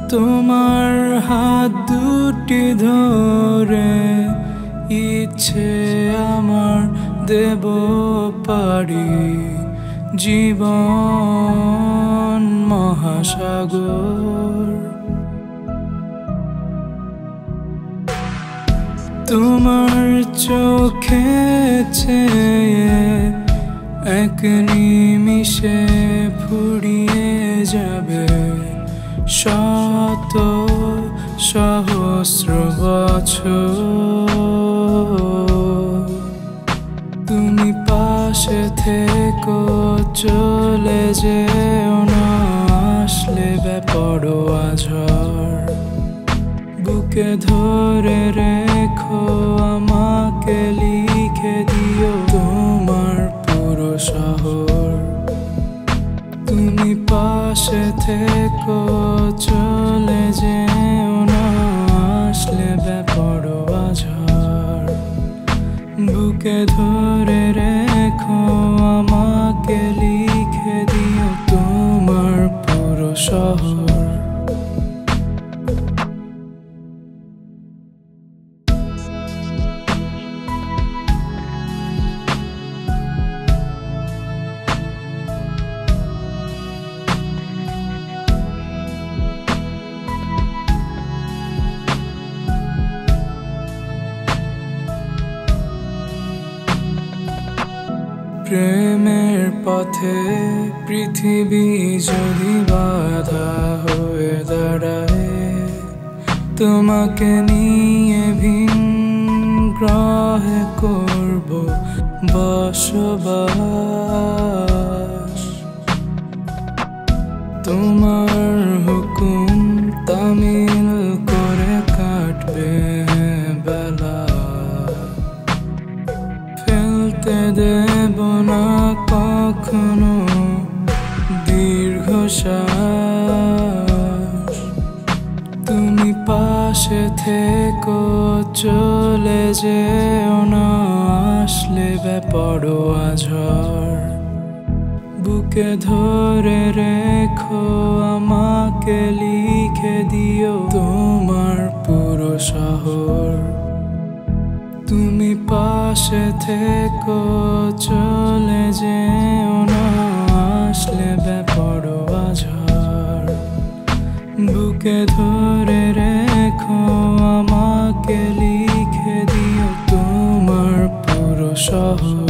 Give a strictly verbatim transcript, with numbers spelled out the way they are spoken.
তোমার হাত দুটি ধরে ইচ্ছে আমার দেব পারি জীবন মহাসাগর। তোমার চোখে চেয়ে এক নিমিষে ফুরিয়ে যাবে শত সহস্র বছর। তুমি পাশে থেকো, চলে যেও না, আসলে বেপরোয়া ঝড়। বুকে ধরে রেখো আমাকে, লিখে দিও তোমার পুরো শহর। তুমি পাশে থেকো, চলে যেও না, আসলে বেপরোয়া ঝড়। বুকে ধরে রেখো আমাকে, লিখে দিও তোমার পুরো শহর। প্রেমের পথে পৃথিবী যদি বাধা হয়ে দাঁড়ায়, তোমাকে নিয়ে ভিন গ্রহে করব বসবাস। তোমার হুকুম তামিল করে কাটবে বেলা, ফেলতে দেব না কখনো দীর্ঘশ্বাস। তুমি পাশে থেকো, চলে যেও না, আসলে বেপরোয়া ঝড়। বুকে ধরে রেখো আমাকে, লিখে দিও তোমার পুরো শহর। তুমি পাশে থেকো, চলে যেও না, আসলে বেপরোয়া ঝড়। বুকে ধরে রেখো আমাকে, লিখে দিও তোমার পুরো শহর।